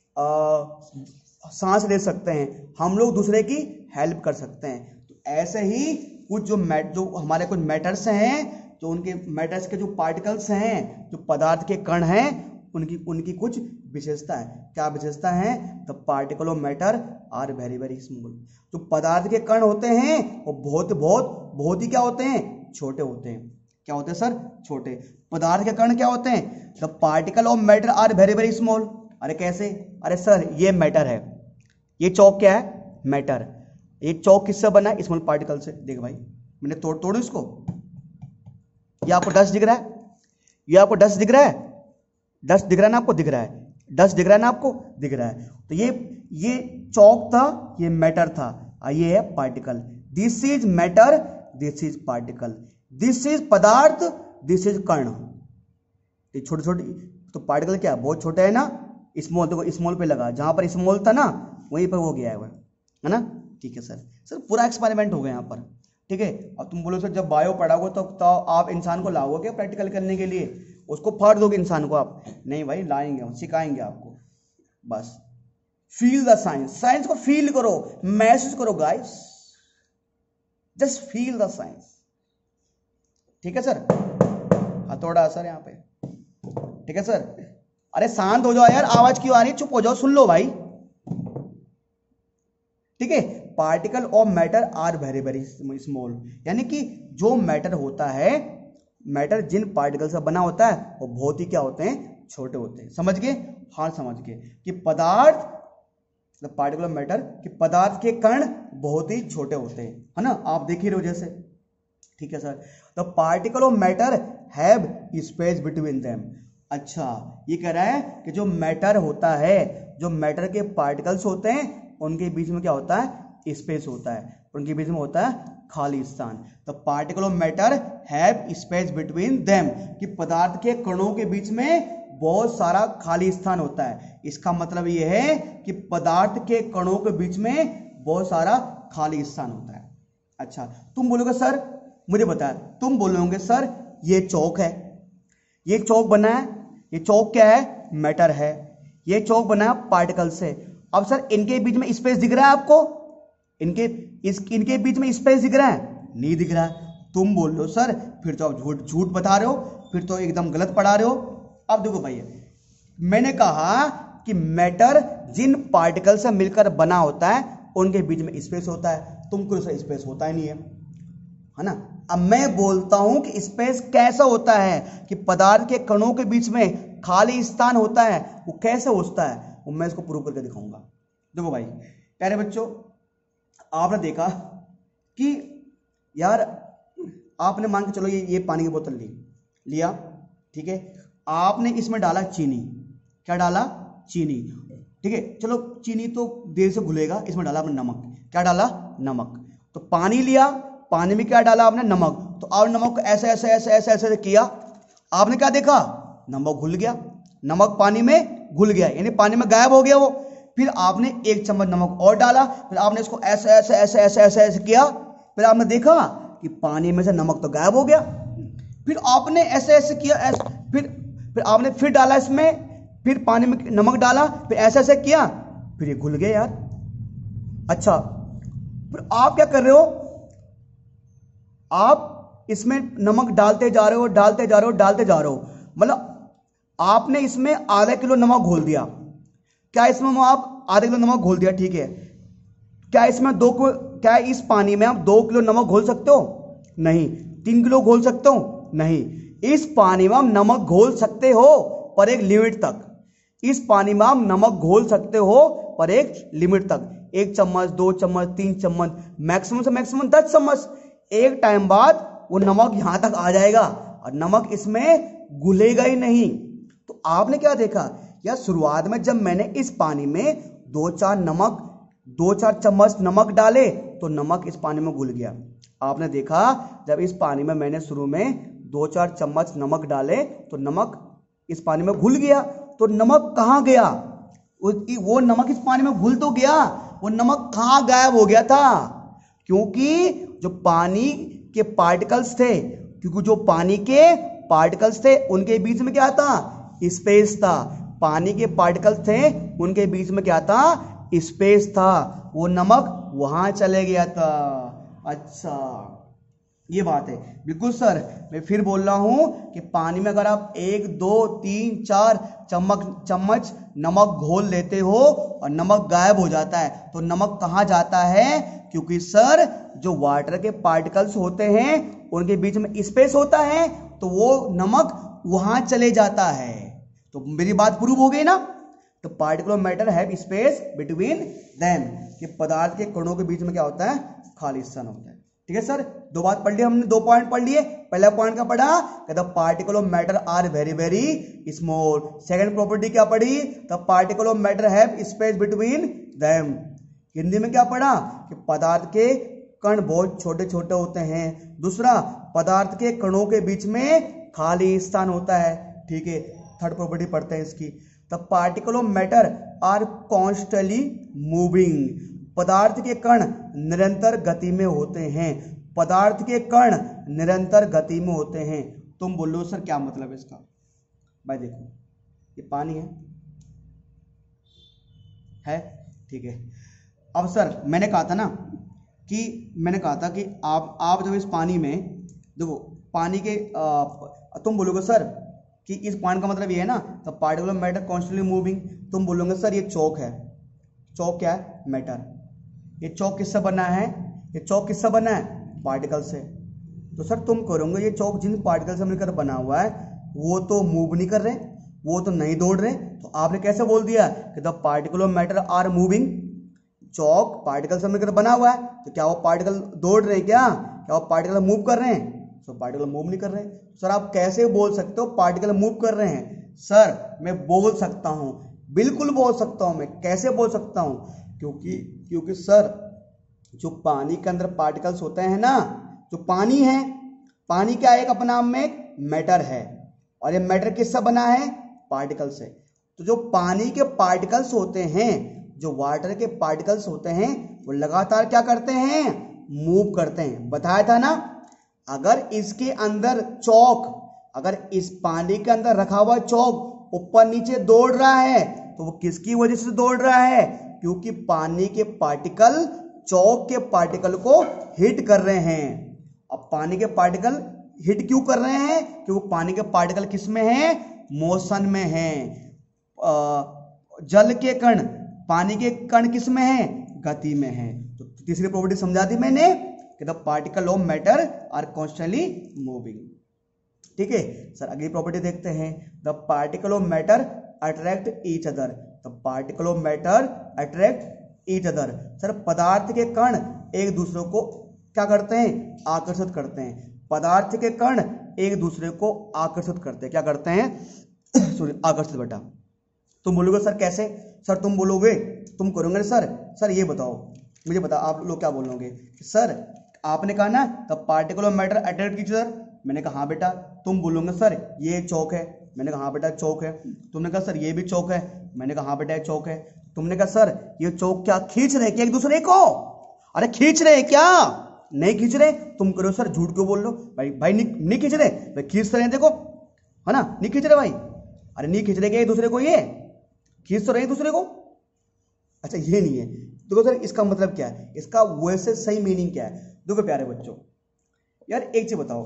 सांस ले सकते हैं, हम लोग दूसरे की हेल्प कर सकते हैं। तो ऐसे ही कुछ जो हमारे कुछ मैटर्स हैं, जो उनके मैटर्स के जो पार्टिकल्स हैं, जो पदार्थ के कण हैं, उनकी कुछ विशेषता है। क्या विशेषता है? The particle of matter are very very small. जो पदार्थ के कण होते हैं वो बहुत ही क्या होते हैं? छोटे होते हैं। क्या होते हैं सर? छोटे। पदार्थ के कण क्या होते हैं? The particle of matter are very very small. अरे कैसे? अरे सर ये मैटर है, ये चौक क्या है? मैटर। ये चौक किससे बना है? स्मॉल पार्टिकल से। देख भाई मैंने तोड़ू इसको, ये आपको डस्ट दिख रहा है, ये आपको डस्ट दिख रहा है, डस्ट दिख रहा है ना आपको? दिख रहा है। डस्ट दिख रहा है ना आपको? दिख रहा है। तो ये चौक था, ये मैटर था, ये है particle. This is matter, this is particle, this is पदार्थ, दिस इज कण। ये छोटे छोटे, तो पार्टिकल क्या बहुत छोटा है ना, स्मॉल। देखो स्मॉल पे लगा, जहां पर स्मॉल था ना वहीं पर वो गया है ना। ठीक है सर। सर पूरा एक्सपेरिमेंट हो गया यहाँ पर। ठीक है। और तुम बोलो सर जब बायो पढ़ाओगे तो आप इंसान को लाओगे क्या प्रैक्टिकल करने के लिए, उसको फाड़ दोगे इंसान को आप? नहीं भाई, लाएंगे, सिखाएंगे आपको। बस फील द साइंस, साइंस को फील करो, महसूस करो guys, just feel the science. ठीक है सर, हथौड़ा सर यहाँ पे, ठीक है सर। अरे शांत हो जाओ यार, आवाज क्यों आ रही है, चुप हो जाओ, सुन लो भाई। ठीक है, particle of matter are very very small, यानी कि जो मैटर होता है, मैटर जिन पार्टिकल से बना होता है वो बहुत ही क्या होते हैं, छोटे होते हैं। समझ गए? हाँ समझ गए कि पदार्थ, पार्टिकल ऑफ मैटर, कि पदार्थ के कण बहुत ही छोटे होते हैं, है ना, आप देख ही रहे हो जैसे। ठीक है sir, the particle of matter have space between them. अच्छा, ये कह रहा है कि जो मैटर होता है, जो मैटर के पार्टिकल्स होते हैं, उनके बीच में क्या होता है, स्पेस होता है, उनके बीच में होता है खाली स्थान। The particle of matter have space between them, कि पदार्थ के कणों के बीच में बहुत सारा खाली स्थान होता है। इसका मतलब यह है कि पदार्थ के कणों के बीच में बहुत सारा खाली स्थान होता है। अच्छा, तुम बोलोगे सर, मुझे बताया, तुम बोलोगे सर ये चौक है, ये चौक बना है, ये चौक क्या है, मैटर है, ये चौक बना है पार्टिकल से। अब सर इनके बीच में स्पेस दिख रहा है आपको? इनके बीच में स्पेस दिख रहा है? नहीं दिख रहा है। तुम बोल रहे हो सर फिर तो आप झूठ बता रहे हो, फिर तो एकदम गलत पढ़ा रहे हो। अब देखो भैया, मैंने कहा कि मैटर जिन पार्टिकल से मिलकर बना होता है उनके बीच में स्पेस होता है। तुमको सर स्पेस होता ही नहीं है ना। अब मैं बोलता हूं कि स्पेस कैसा होता है, कि पदार्थ के कणों के बीच में खाली स्थान होता है, वो कैसे होता है, वो मैं इसको प्रूव करके दिखाऊंगा। देखो भाई, प्यारे बच्चों, आपने देखा कि यार, आपने मान के चलो ये पानी की बोतल लिया, ठीक है, आपने इसमें डाला चीनी। क्या डाला? चीनी। ठीक है, चलो चीनी तो देर से घुलेगा, इसमें डाला आपने नमक। क्या डाला? नमक। तो पानी लिया, पानी में क्या डाला आपने? नमक। तो आप नमक को ऐसे ऐसे ऐसे ऐसे ऐसे किया, आपने क्या देखा? नमक घुल गया, नमक पानी में घुल गया, यानी पानी में गायब हो गया वो। फिर आपने 1 चम्मच नमक और डाला, फिर आपने इसको ऐसे ऐसे ऐसे ऐसे ऐसे ऐसे किया, फिर आपने देखा कि पानी में से नमक तो गायब हो गया। फिर आपने ऐसे ऐसे किया, ऐसे, फिर आपने फिर डाला इसमें, फिर पानी में नमक डाला, फिर ऐसे ऐसे किया, फिर ये घुल गया यार। अच्छा, फिर आप क्या कर रहे हो? आप इसमें नमक डालते जा रहे हो, डालते जा रहे हो, डालते जा रहे हो, मतलब आपने इसमें आधा किलो नमक घोल दिया। क्या इसमें आप आधा किलो नमक घोल दिया? ठीक है, क्या इसमें क्या इस पानी में आप 2 किलो नमक घोल सकते हो? नहीं। 3 किलो घोल सकते हो? नहीं। इस पानी में आप नमक घोल सकते हो पर एक लिमिट तक। इस पानी में आप नमक घोल सकते हो पर एक लिमिट तक, 1 चम्मच, 2 चम्मच, 3 चम्मच, मैक्सिमम से मैक्सिमम 10 चम्मच। एक टाइम बाद वो नमक यहां तक आ जाएगा और नमक इसमें घुलेगा ही नहीं। तो आपने क्या देखा यार, शुरुआत में जब मैंने इस पानी में 2-4 चम्मच नमक डाले तो नमक इस पानी में घुल गया। आपने देखा जब इस पानी में मैंने शुरू में 2-4 चम्मच नमक डाले तो नमक इस पानी में घुल गया। तो नमक कहां गया? वो नमक इस पानी में घुल तो गया, वो नमक कहां गायब हो गया था? क्योंकि जो पानी के पार्टिकल्स थे, उनके बीच में क्या था? स्पेस था। पानी के पार्टिकल्स थे, उनके बीच में क्या था? स्पेस था। वो नमक वहां चले गया था। अच्छा, ये बात है। बिल्कुल सर, मैं फिर बोल रहा हूं कि पानी में अगर आप 1, 2, 3, 4 चम्मच नमक घोल लेते हो और नमक गायब हो जाता है, तो नमक कहां जाता है? क्योंकि सर जो वाटर के पार्टिकल्स होते हैं उनके बीच में स्पेस होता है, तो वो नमक वहां चले जाता है। तो मेरी बात प्रूव हो गई ना। तो particle of matter have space between them, कि पदार्थ के कणों के बीच में क्या होता है? खाली स्थान होता है। ठीक है सर, 2 बात पढ़ ली हमने, 2 पॉइंट पढ़ लिए। पहला पॉइंट क्या पढ़ा? The particle of matter are very very small. Second property क्या पढ़ी? The particle of matter have space between them. Hindi में क्या पढ़ा? कि पदार्थ के कण बहुत छोटे छोटे होते हैं। दूसरा, पदार्थ के कणों के बीच में खाली स्थान होता है। ठीक है, थर्ड प्रॉपर्टी पढ़ते हैं इसकी। The particle of matter are constantly moving. पदार्थ के कण निरंतर गति में होते हैं। पदार्थ के कण निरंतर गति में होते हैं। तुम बोलो सर क्या मतलब है इसका? भाई देखो ये पानी है ठीक है। अब सर मैंने कहा था कि आप जब इस पानी में देखो पानी के तुम बोलोगे सर कि इस पॉइंट का मतलब ये है ना, the particle of matter constantly moving. तुम बोलोगे सर ये चौक है। चौक क्या है? मैटर। ये चौक किससे बना है? ये चौक किससे बना है? पार्टिकल से। तो सर तुम करोगे ये चौक जिन पार्टिकल से मिलकर बना हुआ है वो तो मूव नहीं कर रहे, वो तो नहीं दौड़ रहे, तो आपने कैसे बोल दिया कि the particle of matter are moving? Chalk particle से मिलकर बना हुआ है, तो क्या वो पार्टिकल दौड़ रहे हैं? क्या वो पार्टिकल मूव कर रहे हैं? तो पार्टिकल मूव नहीं कर रहे। सर आप कैसे बोल सकते हो पार्टिकल मूव कर रहे हैं? सर मैं बोल सकता हूं, बिल्कुल बोल सकता हूं। मैं कैसे बोल सकता हूं? क्योंकि सर जो पानी के अंदर पार्टिकल्स होते हैं ना, जो पानी है, पानी क्या है? एक अपने आप में एक मैटर है, और ये मैटर किससे बना है? पार्टिकल से। तो जो पानी के पार्टिकल्स होते हैं, जो वाटर के पार्टिकल्स होते हैं, वो लगातार क्या करते हैं? मूव करते हैं। बताया था ना, अगर इसके अंदर चौक, अगर इस पानी के अंदर रखा हुआ चौक ऊपर नीचे दौड़ रहा है, तो वो किसकी वजह से दौड़ रहा है? क्योंकि पानी के पार्टिकल चौक के पार्टिकल को हिट कर रहे हैं। अब पानी के पार्टिकल हिट क्यों कर रहे हैं? क्योंकि पानी के पार्टिकल किस में है? मोशन में है। जल के कण, पानी के कण किस में है? गति में है। तो तीसरी प्रॉपर्टी समझा दी मैंने कि the particle of matter are constantly moving. ठीक है सर, अगली प्रॉपर्टी देखते हैं। The particle of matter attract each other. The particle of matter attract each other. Sir पदार्थ के कण एक दूसरे को क्या करते हैं? आकर्षित करते हैं। पदार्थ के कण एक दूसरे को आकर्षित करते हैं। क्या करते हैं? सॉरी, आकर्षित। बेटा तुम बोलोगे सर कैसे? सर तुम बोलोगे, तुम करोगे सर ये बताओ, मुझे बता, आप लोग क्या बोलोगे? सर आपने कहा ना the particle of matter attract each other. मैंने कहा हाँ बेटा। तुम बोलोगे सर ये चौक है। मैंने कहा हाँ बेटा चौक है। तुमने कहा सर ये भी चौक है। मैंने कहा हाँ बेटा ये चौक है। तुमने कहा सर ये चौक क्या खींच रहे क्या एक दूसरे को? अरे खींच रहे क्या? नहीं खींच रहे। तुम करो सर झूठ क्यों बोल लो? भाई नहीं खींच रहे, भाई खींच रहे हैं, देखो है ना, नहीं खींच रहे भाई। अरे नहीं खींच रहे क्या एक दूसरे को? ये खींच तो रहे एक दूसरे को। अच्छा ये नहीं है। देखो सर इसका मतलब क्या है? इसका वैसे सही मीनिंग क्या है? देखो प्यारे बच्चों, यार एक चीज बताओ,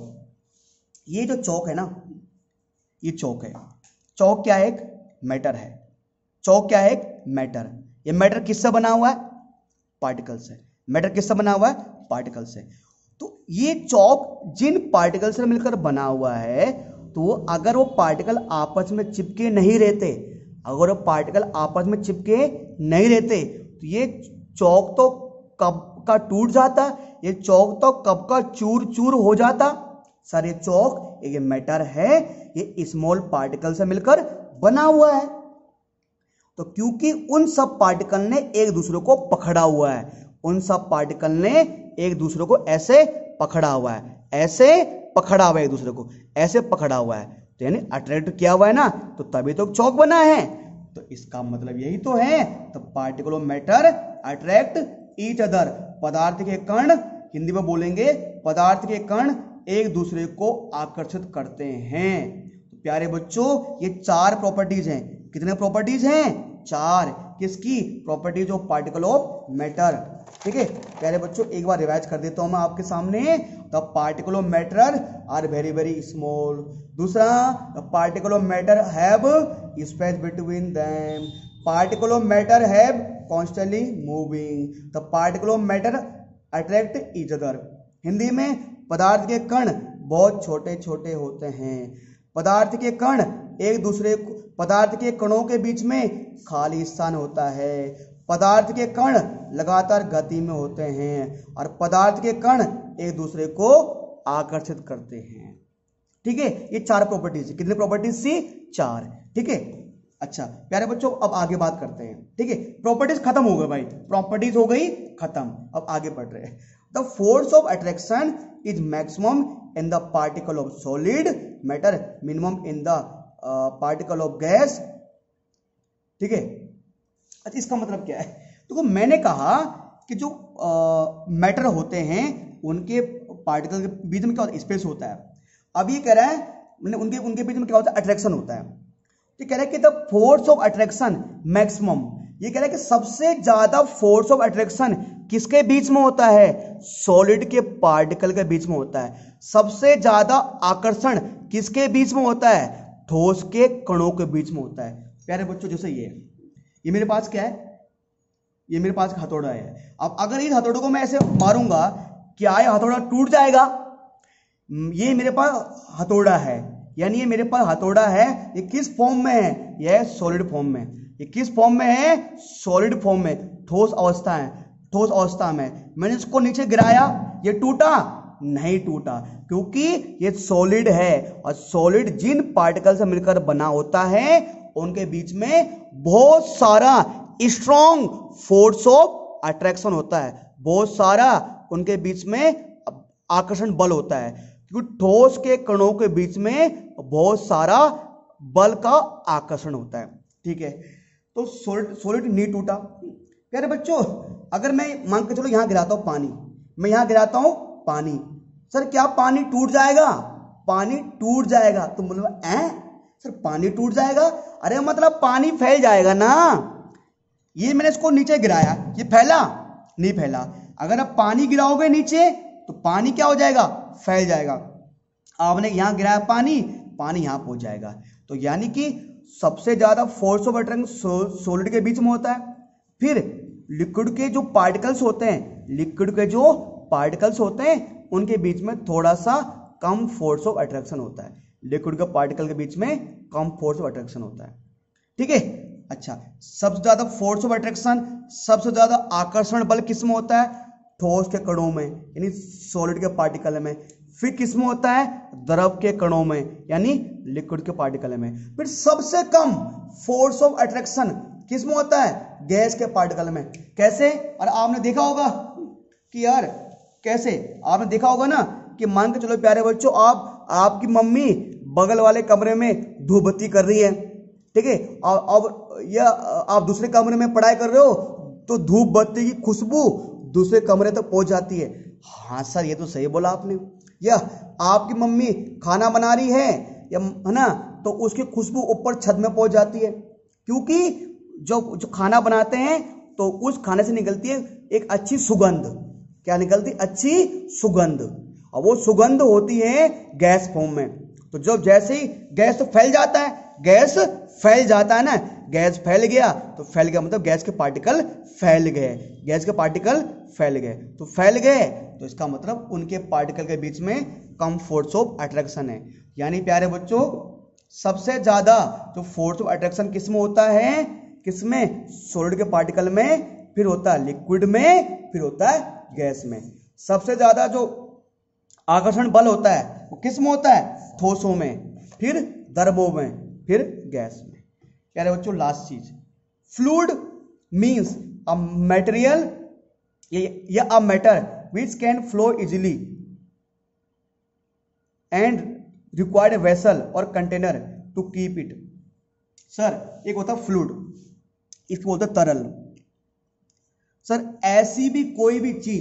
ये जो चौक है ना, ये चौक है। चौक क्या है? एक मैटर है। चौक क्या है? एक मैटर। ये मैटर किससे बना हुआ है? पार्टिकल से। मैटर किससे बना हुआ है? पार्टिकल से। तो ये चौक जिन पार्टिकल से मिलकर बना हुआ है, तो अगर वो पार्टिकल आपस में चिपके नहीं रहते, अगर वो पार्टिकल आपस में चिपके नहीं रहते, तो ये चौक तो कब का टूट जाता, ये चौक तो कब का चूर चूर हो जाता। सर ये चौक एक मैटर है, ये स्मॉल पार्टिकल से मिलकर बना हुआ है। तो क्योंकि उन सब पार्टिकल ने एक दूसरे को पकड़ा हुआ है, उन सब पार्टिकल ने एक दूसरे को ऐसे पकड़ा हुआ है, ऐसे पकड़ा हुआ है, एक दूसरे को ऐसे पकड़ा हुआ है, तो यानी अट्रैक्ट किया हुआ है ना, तो तभी तो चौक बना है। तो इसका मतलब यही तो है, तो particle of matter attract each other. पदार्थ के कण, हिंदी में बोलेंगे पदार्थ के कण एक दूसरे को आकर्षित करते हैं। तो प्यारे बच्चों ये चार प्रॉपर्टीज हैं। कितने प्रॉपर्टीज हैं? चार। किसकी? Properties of particle of matter. ठीक है प्यारे बच्चों, एक बार रिवाइज कर देता हूं मैं आपके सामने। The particle of matter are very very small. दूसरा, the particle of matter have space between them. Particle of matter have constantly moving. The particle of matter attract each other. Hindi में पदार्थ के कण बहुत छोटे छोटे होते हैं। पदार्थ के कण एक दूसरे को, पदार्थ के कणों के बीच में खाली स्थान होता है। पदार्थ के कण लगातार गति में होते हैं और पदार्थ के कण एक दूसरे को आकर्षित करते हैं। ठीक है, ये चार प्रॉपर्टीज। कितनी प्रॉपर्टीज थी? चार। ठीक है, अच्छा प्यारे बच्चों अब आगे बात करते हैं। ठीक है, प्रॉपर्टीज खत्म हो गए भाई, प्रॉपर्टीज हो गई खत्म। अब आगे बढ़ रहे हैं। The force of attraction is maximum in the particle of solid matter, minimum in the particle of gas. ठीक है, अच्छा इसका मतलब क्या है? देखो मैंने कहा कि जो मैटर होते हैं उनके पार्टिकल के बीच में क्या होता है, स्पेस होता है। अब ये कह रहा है उनके उनके बीच में क्या होता है, अट्रैक्शन होता है। तो कह रहा है कि the force of attraction maximum, ये कह रहा है कि सबसे ज्यादा फोर्स ऑफ अट्रैक्शन किसके बीच में होता है, सॉलिड के पार्टिकल के बीच में होता है। सबसे ज्यादा आकर्षण किसके बीच में होता है, ठोस के कणों के बीच में होता है। प्यारे बच्चों जैसे ये मेरे पास क्या है, ये मेरे पास हथौड़ा है। अब अगर इस हथौड़े को मैं ऐसे मारूंगा, क्या ये हथौड़ा टूट जाएगा? ये मेरे पास हथौड़ा है, यानी ये मेरे पास हथौड़ा है, ये किस फॉर्म में है, यह सॉलिड फॉर्म में। ये किस फॉर्म में है, सॉलिड फॉर्म में, ठोस अवस्था है, ठोस अवस्था में। मैंने इसको नीचे गिराया, ये टूटा नहीं, टूटा, क्योंकि ये सॉलिड है। और सॉलिड जिन पार्टिकल से मिलकर बना होता है उनके बीच में बहुत सारा स्ट्रॉन्ग फोर्स ऑफ अट्रैक्शन होता है, बहुत सारा उनके बीच में आकर्षण बल होता है, क्योंकि ठोस के कणों के बीच में बहुत सारा बल का आकर्षण होता है। ठीक है, तो सॉलिड नहीं टूटा। प्यारे बच्चों अगर मैं मान के चलो यहां गिराता हूं पानी, मैं यहां गिराता हूं पानी, सर क्या पानी टूट जाएगा? पानी टूट जाएगा। तो मतलब सर पानी टूट जाएगा, अरे मतलब पानी फैल जाएगा ना। ये मैंने इसको नीचे गिराया, ये फैला नहीं, फैला। अगर आप पानी गिराओगे नीचे तो पानी क्या हो जाएगा, फैल जाएगा। आपने यहां गिराया पानी, पानी यहां पहुंच जाएगा। तो यानी कि सबसे ज्यादा फोर्स ऑफ अट्रैक्शन सॉलिड के बीच में होता है। फिर लिक्विड के जो पार्टिकल्स होते हैं, लिक्विड के जो पार्टिकल्स होते हैं उनके बीच में थोड़ा सा कम फोर्स ऑफ अट्रैक्शन होता है। लिक्विड के पार्टिकल के बीच में कम फोर्स ऑफ अट्रैक्शन होता है। ठीक है, अच्छा, सबसे ज्यादा फोर्स ऑफ अट्रैक्शन, सबसे ज्यादा आकर्षण बल किस में होता है, ठोस के कणों में, यानी सॉलिड के पार्टिकल में। फिर किस में होता है, द्रव के कणों में, यानी लिक्विड के पार्टिकल में। फिर सबसे कम फोर्स ऑफ अट्रैक्शन किस में होता है, गैस के पार्टिकल में। कैसे? और आपने देखा होगा कि यार कैसे, आपने देखा होगा ना कि मान के चलो प्यारे बच्चों, आपकी मम्मी बगल वाले कमरे में धूप बत्ती कर रही है, ठीक है, और या आप दूसरे कमरे में पढ़ाई कर रहे हो तो धूप बत्ती की खुशबू दूसरे कमरे तक पहुंच जाती है। हाँ सर ये तो सही बोला आपने। या आपकी मम्मी खाना बना रही है, या है ना, तो उसकी खुशबू ऊपर छत में पहुंच जाती है, क्योंकि जो खाना बनाते हैं तो उस खाने से निकलती है एक अच्छी सुगंध। क्या निकलती? अच्छी सुगंध। और वो सुगंध होती है गैस फॉर्म में। तो जब जैसे ही गैस तो फैल जाता है, गैस फैल जाता है ना, गैस फैल गया तो फैल गया मतलब गैस के पार्टिकल फैल गए, गैस के पार्टिकल फैल गए। तो फैल गए तो इसका मतलब उनके पार्टिकल के बीच में कम फोर्स ऑफ अट्रैक्शन है। यानी प्यारे बच्चों सबसे ज्यादा जो फोर्स ऑफ अट्रैक्शन किस में होता है, किसमें? सॉलिड के पार्टिकल में, फिर होता है लिक्विड में, फिर होता है गैस में। सबसे ज्यादा जो आकर्षण बल होता है वो किस में होता है? ठोसों में, फिर द्रवों में, फिर गैस में। कह रहे बच्चों लास्ट चीज, फ्लूइड मींस अ मटेरियल या a matter which can flow easily and required a vessel और container to keep it. Sir एक होता है फ्लूइड, इसको बोलते हैं तरल। सर ऐसी कोई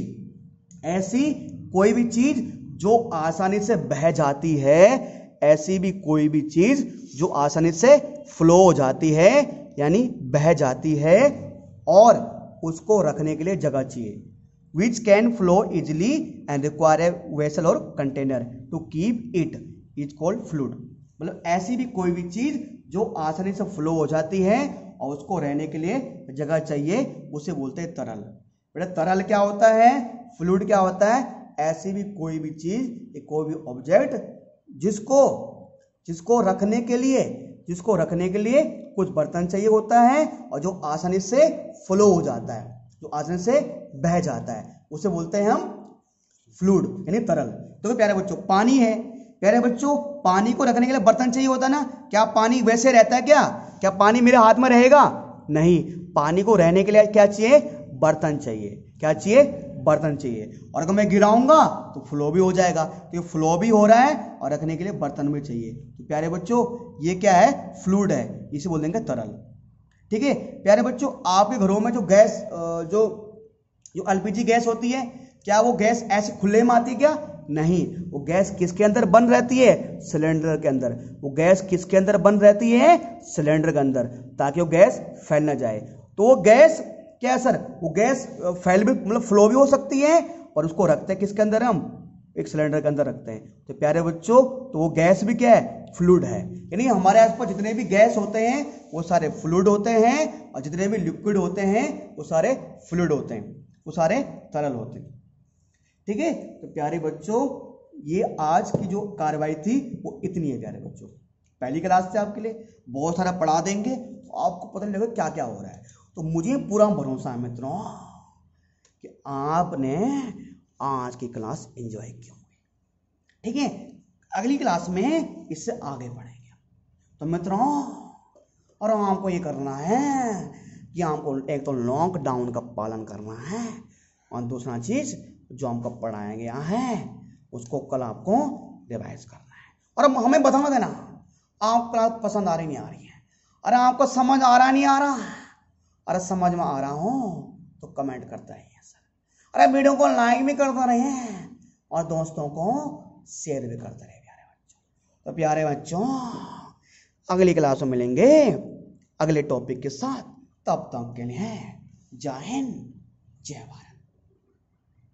भी चीज जो आसानी से बह जाती है, ऐसी भी कोई भी चीज जो आसानी से फ्लो हो जाती है, यानी बह जाती है, और उसको रखने के लिए जगह चाहिए। Which can flow easily and require a vessel और container to keep it is called fluid. मतलब ऐसी भी कोई भी चीज जो आसानी से फ्लो हो जाती है और उसको रहने के लिए जगह चाहिए, उसे बोलते हैं तरल। बेटा तरल क्या होता है, फ्लूइड क्या होता है? ऐसी भी कोई भी चीज, कोई भी ऑब्जेक्ट जिसको रखने के लिए कुछ बर्तन चाहिए होता है, और जो आसानी से फ्लो हो जाता है, जो आसानी से बह जाता है, उसे बोलते हैं हम फ्लूइड यानी तरल। तो प्यारे बच्चों पानी है, प्यारे बच्चों पानी को रखने के लिए बर्तन चाहिए होता है ना। क्या पानी वैसे रहता है? क्या पानी मेरे हाथ में रहेगा? नहीं, पानी को रहने के लिए क्या चाहिए? बर्तन चाहिए। क्या चाहिए? बर्तन चाहिए। और अगर मैं गिराऊंगा तो फ्लो भी हो जाएगा, तो फ्लो भी हो रहा है और रखने के लिए बर्तन भी चाहिए। तो प्यारे बच्चों ये क्या है? फ्लूइड है, इसे बोल देंगे तरल। ठीक है प्यारे बच्चों, आपके घरों में जो गैस जो एलपीजी गैस होती है, क्या वो गैस ऐसे खुले में आती है? क्या नहीं, वो गैस किसके अंदर बंद रहती है? सिलेंडर के अंदर। वो गैस किसके अंदर बंद रहती है? सिलेंडर के अंदर, ताकि वो गैस फैल ना जाए। तो वो गैस क्या है सर? वो गैस फैल भी, मतलब फ्लो भी हो सकती है, और उसको रखते हैं किसके अंदर? हम एक सिलेंडर के अंदर रखते हैं। तो प्यारे बच्चों, तो वो गैस भी क्या है? फ्लूइड है। यानी हमारे आसपास जितने भी गैस होते हैं वो सारे फ्लूइड होते हैं, और जितने भी लिक्विड होते हैं वो सारे फ्लूइड होते हैं, वो सारे तरल होते हैं। ठीक है, तो प्यारे बच्चों, ये आज की जो कार्रवाई थी वो इतनी है प्यारे बच्चों। पहली क्लास से आपके लिए बहुत सारा पढ़ा देंगे, तो आपको पता नहीं लगेगा क्या क्या हो रहा है। तो मुझे पूरा भरोसा है मित्रों कि आपने आज की क्लास एंजॉय की होगी। ठीक है, अगली क्लास में इससे आगे बढ़ेंगे। तो मित्रों, और हमको ये करना है कि हमको एक तो लॉकडाउन का पालन करना है, और दूसरा चीज जो हमको पढ़ाया गया है उसको कल आपको रिवाइज करना है। और हमें बताना देना आप क्लास पसंद आ रही नहीं आ रही है, अरे आपको समझ आ रहा नहीं आ रहा, अरे समझ में आ रहा हो तो कमेंट करते रहिए सर, अरे वीडियो को लाइक भी करते रहिए और दोस्तों को शेयर भी करते रहिए प्यारे बच्चों। तो प्यारे बच्चों, अगली क्लास में मिलेंगे अगले टॉपिक के साथ। तब तक के लिए जय हिंद, जय भारत।